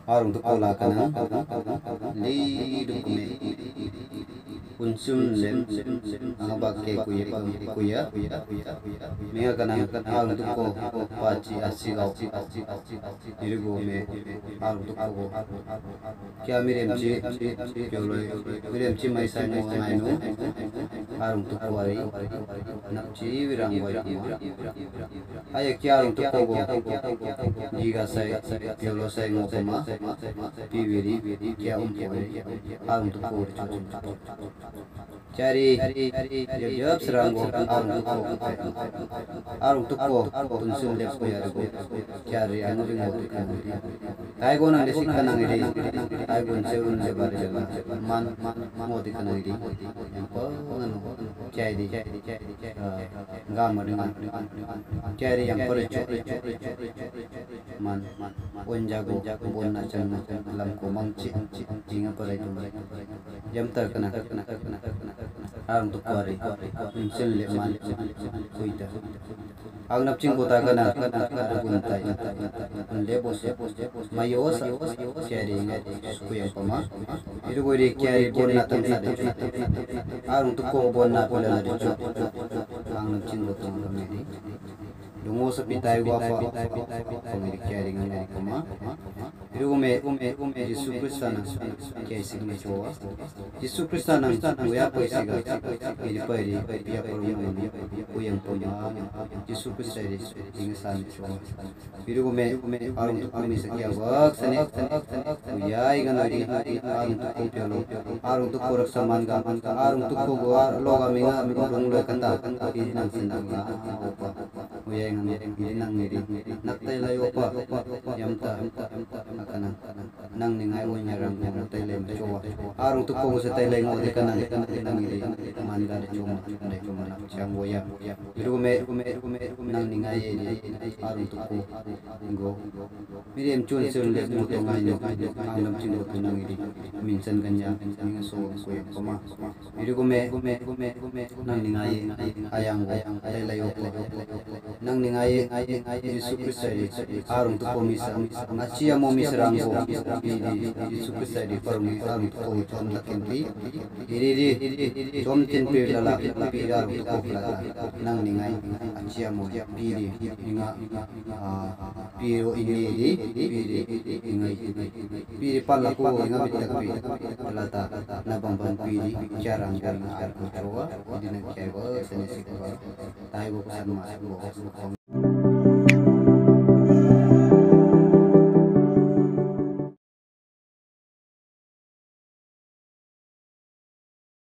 arung tu pola kana li dukume unsum lem abake kuya mega kana arung tu ko pachi asigau irugo me arung tu ko kya miremchi kyoloi miremchi mai sai mo ngai no arung tu ko ari napchi wirang wai aya kya arung tu ko jiga sai kyolo sai mo kama piviri kya arung tu ko cari jab serang go arung tu ko tunsun lep ko ya go cari anu ring go kan ai go nang desik kan nang iri ai go seun se bar jaga man mo di kan iri ko nganu cai di ngam dengan cari yang percu man onjago bonna chan lam ko mangchi jinga pare tu jam tar kana arung tu kwari unsel le man kuita ang napching kota kana guntai le bos mayos cari ngai kuyang pama iru gori cari bonna tan sa arung tu ko bonna pola na de ang napching kota ngameri dungo sa pitay guapa pamiri cari ngai pama iru me Yesus Kristus na kaya sigma chowa Yesus Kristus na uya pa isiga ili pari pia porungan uyang poma Yesus Kristus ri ingasan chowa iru me arung tu kami sakya wak sane uya igana ri arung tu kompelo arung tu korak saman ga arung tu ko loga minga rung lo kanta ini nang sindang opa uya ingana nang ngiri naktai layo pa yamta akana nang ningai onyarang yang tele chowa arung tu ko sa tele ngo de kana nang iri manda de choma chang boya iru me nang ningai arung tu ko ngo mirem chun chun le mo to ngai no anglam ching ko nang iri minsan kanya ninga so ko koma iru me nang ningai ayang tele yo nang ningai Yesus Kristus arung tu ko misa achia mo misrang go Yesus Kristus di farmi arung tu ko chom takenti iri chom tin pe lala pira arung tu ko lala nang ningai achia mo piri ninga piro ini ingai piri pala ko inga bitak pi lata na bambang piri jarang ar ko chowa dina kaya go senesi ko tai go kusan mas go